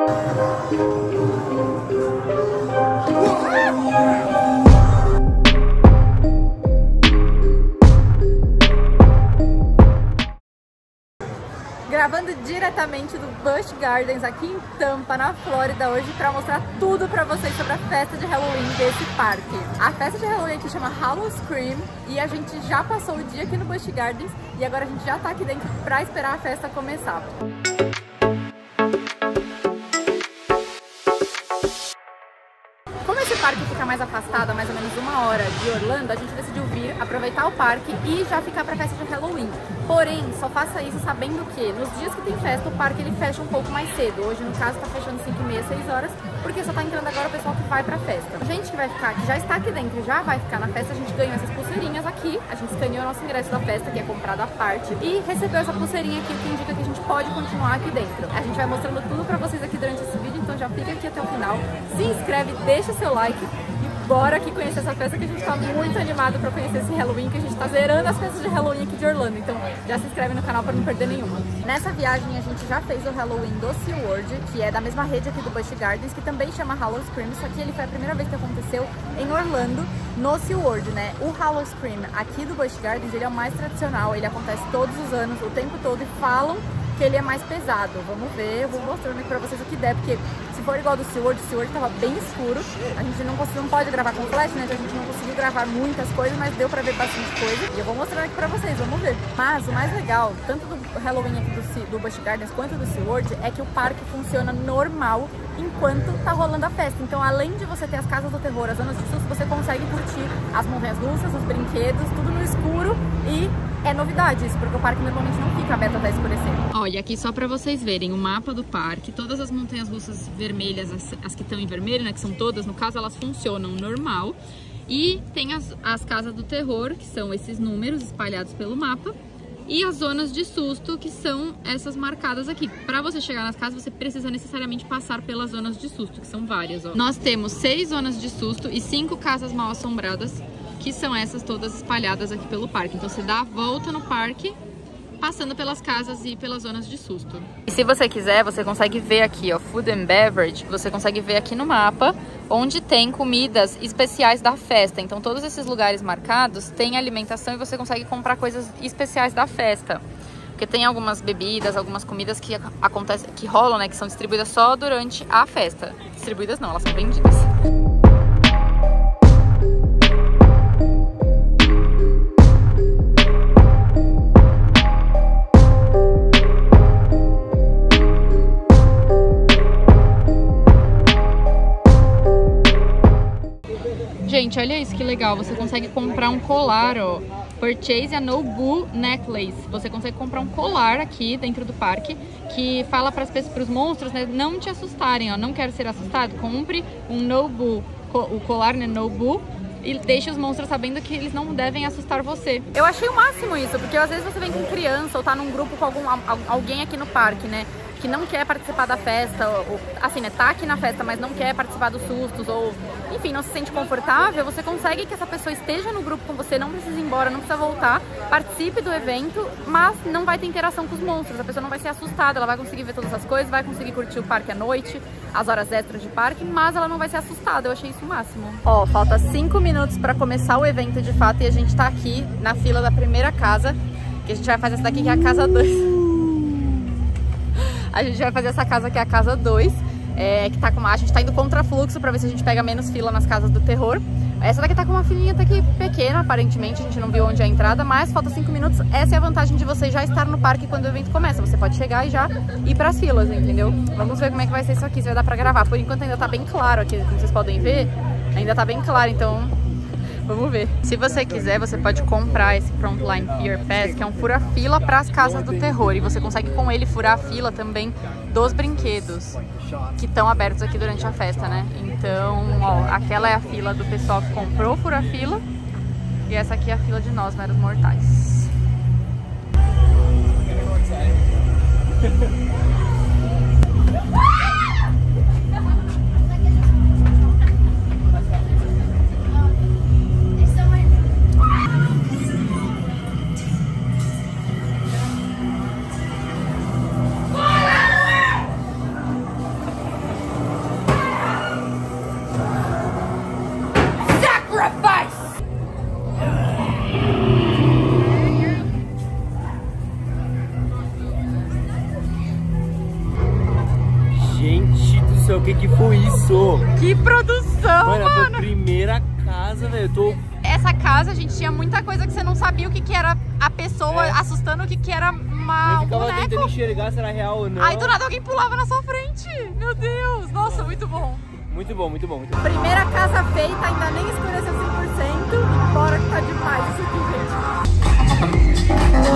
Gravando diretamente do Busch Gardens aqui em Tampa, na Flórida, hoje para mostrar tudo para vocês sobre a festa de Halloween desse parque. A festa de Halloween aqui chama Howl-O-Scream e a gente já passou o dia aqui no Busch Gardens e agora a gente já tá aqui dentro para esperar a festa começar. Como esse parque fica mais afastado, a mais ou menos 1 hora de Orlando, a gente decidiu vir, aproveitar o parque e já ficar para a festa de Halloween. Porém, só faça isso sabendo que nos dias que tem festa, o parque ele fecha um pouco mais cedo. Hoje, no caso, tá fechando 5h30, 6 horas, porque só tá entrando agora o pessoal que vai pra festa. A gente que vai ficar, que já está aqui dentro, já vai ficar na festa, a gente ganhou essas pulseirinhas aqui. A gente escaneou o nosso ingresso da festa, que é comprado à parte, e recebeu essa pulseirinha aqui, que indica que a gente pode continuar aqui dentro. A gente vai mostrando tudo pra vocês aqui durante esse vídeo, então já fica aqui até o final. Se inscreve, deixa seu like. Bora aqui conhecer essa festa, que a gente tá muito animado pra conhecer esse Halloween, que a gente tá zerando as festas de Halloween aqui de Orlando, então já se inscreve no canal pra não perder nenhuma. Nessa viagem a gente já fez o Halloween do SeaWorld, que é da mesma rede aqui do Busch Gardens, que também chama Howl-O-Scream, só que ele foi a primeira vez que aconteceu em Orlando, no SeaWorld, né? O Howl-O-Scream aqui do Busch Gardens, ele é o mais tradicional, ele acontece todos os anos, o tempo todo, e falam que ele é mais pesado. Vamos ver, eu vou mostrando aqui pra vocês o que der, porque se for igual do SeaWorld, o SeaWorld tava bem escuro, a gente não pode gravar com flash, né, então a gente não conseguiu gravar muitas coisas, mas deu pra ver bastante coisa, e eu vou mostrando aqui pra vocês, vamos ver. Mas o mais legal, tanto do Halloween aqui do Busch Gardens quanto do SeaWorld, é que o parque funciona normal enquanto tá rolando a festa. Então, além de você ter as casas do terror, as zonas de susto, você consegue curtir as montanhas-russas, os brinquedos, tudo no escuro, e é novidade isso, porque o parque normalmente não fica aberto até escurecer. Olha, aqui só pra vocês verem o mapa do parque, todas as montanhas-russas vermelhas, as que estão em vermelho, né, que são todas, no caso, elas funcionam normal. E tem as casas do terror, que são esses números espalhados pelo mapa. E as zonas de susto, que são essas marcadas aqui. Para você chegar nas casas, você precisa necessariamente passar pelas zonas de susto, que são várias, ó. Nós temos 6 zonas de susto e 5 casas mal assombradas, que são essas todas espalhadas aqui pelo parque. Então você dá a volta no parque, passando pelas casas e pelas zonas de susto. E se você quiser, você consegue ver aqui, ó, Food and Beverage, você consegue ver aqui no mapa, onde tem comidas especiais da festa. Então todos esses lugares marcados têm alimentação e você consegue comprar coisas especiais da festa. Porque tem algumas bebidas, algumas comidas que acontecem, que rolam, né, que são distribuídas só durante a festa. Distribuídas não, elas são vendidas. Gente, olha isso que legal, você consegue comprar um colar, ó, Purchase a Nobu Necklace. Você consegue comprar um colar aqui dentro do parque que fala para os monstros, né, não te assustarem, ó, não quero ser assustado, compre um Nobu, o colar, né, Nobu, e deixa os monstros sabendo que eles não devem assustar você. Eu achei o máximo isso, porque às vezes você vem com criança ou tá num grupo com alguém aqui no parque, né, que não quer participar da festa, ou, assim, né, tá aqui na festa, mas não quer participar dos sustos, ou, enfim, não se sente confortável, você consegue que essa pessoa esteja no grupo com você, não precisa ir embora, não precisa voltar, participe do evento, mas não vai ter interação com os monstros, a pessoa não vai ser assustada, ela vai conseguir ver todas as coisas, vai conseguir curtir o parque à noite, as horas extras de parque, mas ela não vai ser assustada, eu achei isso o máximo. Ó, falta 5 minutos pra começar o evento de fato, e a gente tá aqui na fila da primeira casa, que a gente vai fazer essa daqui, que é a casa 2. A gente vai fazer essa casa que é a casa 2, que tá com a gente tá indo contra fluxo pra ver se a gente pega menos fila nas casas do terror. Essa daqui tá com uma filinha até que pequena, aparentemente, a gente não viu onde é a entrada, mas falta 5 minutos. Essa é a vantagem de você já estar no parque quando o evento começa. Você pode chegar e já ir pras filas, entendeu? Vamos ver como é que vai ser isso aqui, se vai dar pra gravar. Por enquanto ainda tá bem claro aqui, como vocês podem ver, ainda tá bem claro, então vamos ver. Se você quiser, você pode comprar esse Frontline Fear Pass, que é um fura-fila para as casas do terror. E você consegue com ele furar a fila também dos brinquedos que estão abertos aqui durante a festa, né? Então, ó, aquela é a fila do pessoal que comprou o fura-fila. E essa aqui é a fila de nós, meros mortais. céu, o que que foi isso? Que produção, Mano, foi a mano! primeira casa, velho. Essa casa, a gente tinha muita coisa que você não sabia o que que era a pessoa assustando, o que que era Eu um ficava boneco. tentando enxergar se era real ou não. Aí do nada alguém pulava na sua frente. Meu Deus, nossa, muito bom. Muito bom, muito bom, muito bom. Primeira casa feita, ainda nem escureceu 100%. E bora que tá demais isso aqui, gente.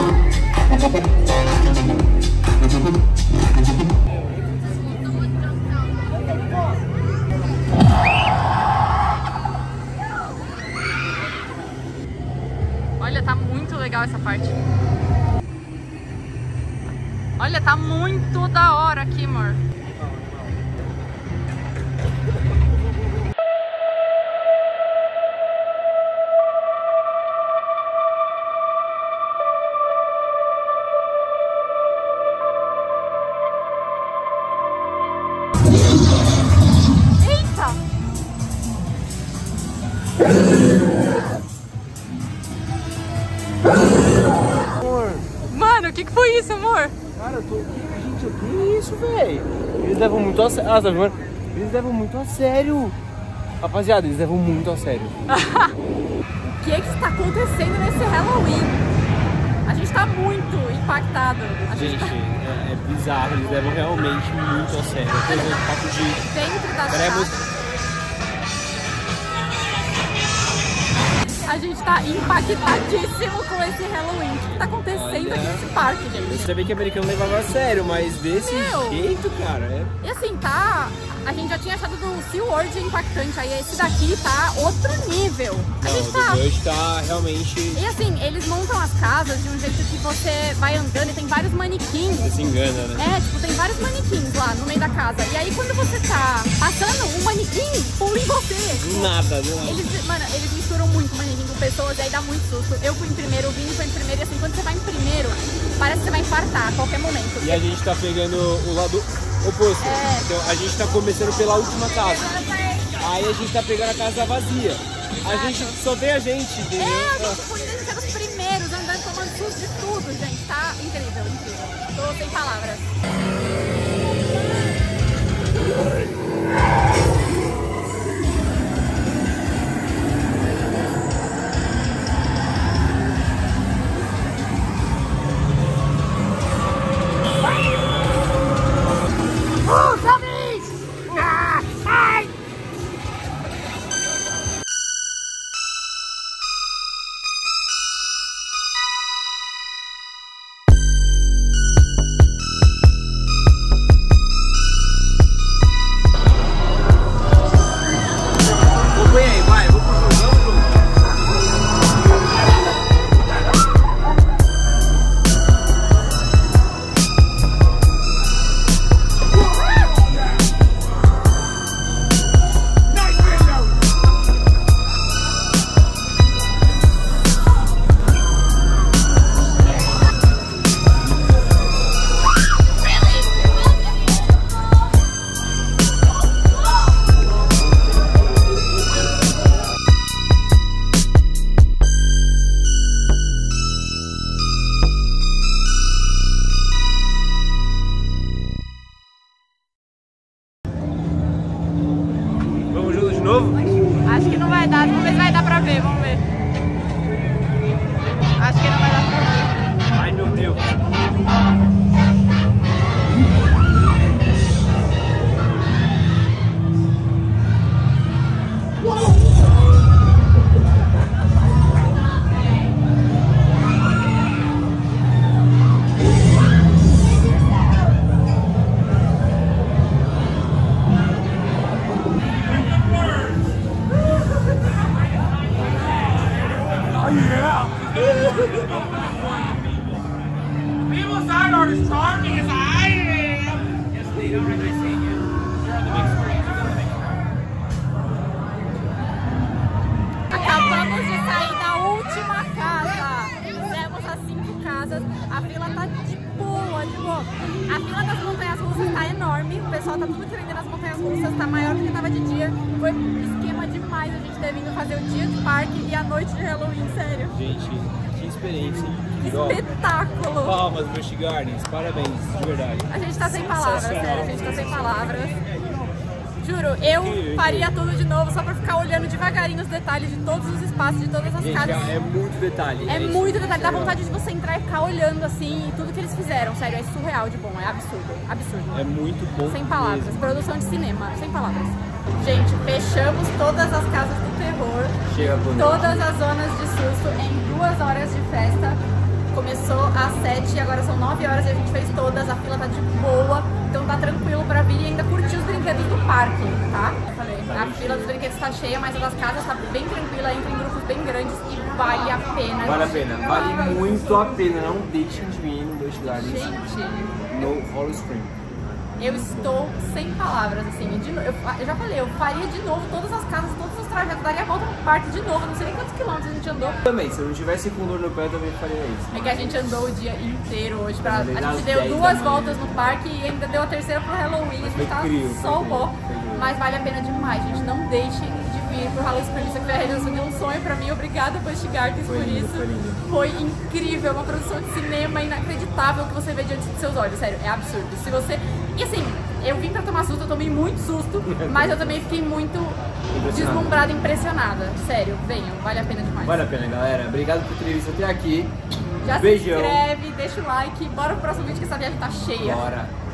Olha, tá muito legal essa parte. Olha, tá muito da hora aqui, amor. Eita! Amor, Mano, o que que foi isso, amor? cara, eu tô... Gente, o que é isso, velho? Eles levam muito a sério. Ah, tá vendo? Eles levam muito a sério. Rapaziada, eles levam muito a sério. O que está acontecendo nesse Halloween? A gente tá muito impactado. A gente Gente, tá é bizarro. Eles levam realmente muito a sério. Por exemplo, o papo de... dentro das Trevos. casas. A gente tá impactadíssimo com esse Halloween. O que tá acontecendo aqui nesse parque, Eu gente? sabia que o americano levava a sério, mas desse Meu. jeito, cara, é... E assim, tá... A gente já tinha achado do SeaWorld impactante, aí esse daqui tá outro nível. A Não, gente o tá... do hoje tá realmente... E assim, eles montam as casas de um jeito que você vai andando e tem vários manequins. Você se engana, né? É, tipo, tem vários manequins lá no meio da casa. E aí quando você tá passando, um manequim pula em você. Do nada, do nada. Eles misturam muito manequim com pessoas e aí dá muito susto. Eu fui em primeiro, o Vini foi em primeiro e assim, quando você vai em primeiro, parece que você vai infartar a qualquer momento. E a gente tá pegando o lado oposto. É. Então a gente tá começando pela última casa. Aí a gente tá pegando a casa vazia. A gente só vê a gente, entendeu? É, a gente foi ser os primeiros, andando, tomando susto de tudo, gente. Tá incrível, incrível. Tô sem palavras. Acho que não vai dar, vamos ver se vai dar pra ver, vamos ver. Acho que não vai dar pra ver. Ai, meu Deus. People's art are as charming as I am. Yes, they don't recognize saying it. You're on the big screen. Acabamos de sair da última casa. Fizemos as 5 casas. A fila tá de boa, de boa. A fila das montanhas russas tá enorme. O pessoal tá tudo querendo ir nas montanhas russas. Tá maior do que tava de dia. Foi esquema demais a gente ter vindo fazer o dia de parque e a noite de Halloween, sério. Gente, que experiência, hein? Ó, Espetáculo! palmas, Busch Gardens, parabéns, de verdade. A gente tá sem palavras, sério, a gente tá sem palavras. Juro, eu faria tudo de novo só pra ficar olhando devagarinho os detalhes de todos os espaços, de todas as Gente, casas. é muito detalhe. É muito detalhe, dá vontade de você entrar e ficar olhando assim, e tudo que eles fizeram, sério, é surreal de bom, é absurdo, absurdo. É muito bom. Sem palavras, mesmo. produção de cinema, sem palavras. Gente, fechamos todas as casas do terror, Chega por todas as zonas de susto em 2 horas de festa. Começou às 7, agora são 9 horas e a gente fez todas, a fila tá de boa, então tá tranquilo pra vir e ainda curtir os brinquedos do parque, tá? Eu falei, a fila dos brinquedos tá cheia, mas a das casas tá bem tranquila, entra em grupos bem grandes e vale a pena. Vale a pena, vale muito a pena. Não deixem de ir no Busch Gardens, Gente, no Hollow Spring. eu estou sem palavras, assim, eu já falei, eu faria de novo todas as casas, todos os trajetos, daria a volta no parque de novo, não sei nem quantos quilômetros a gente andou. Também, se eu não tivesse com dor no pé, eu também faria isso. É que a gente andou o dia inteiro hoje, a Desde gente as deu 10 2 da manhã. voltas no parque e ainda deu a terceira pro Halloween, a gente Foi tava incrível, só o foi pó, incrível. mas vale a pena demais, gente, não deixem de vir pro Halloween Spring, isso aqui foi a realização de um sonho pra mim, obrigada Busch Gardens por lindo, isso, foi lindo. foi incrível, uma produção de cinema inacreditável que você vê diante dos seus olhos, sério, é absurdo, se você, e assim, eu vim pra tomar susto, eu tomei muito susto, mas eu também fiquei muito deslumbrada, impressionada, sério, venham, vale a pena demais. Vale a pena, galera. Obrigado por ter visto até aqui. Já Beijão. se inscreve, deixa o like, bora pro próximo vídeo que essa viagem tá cheia. Bora.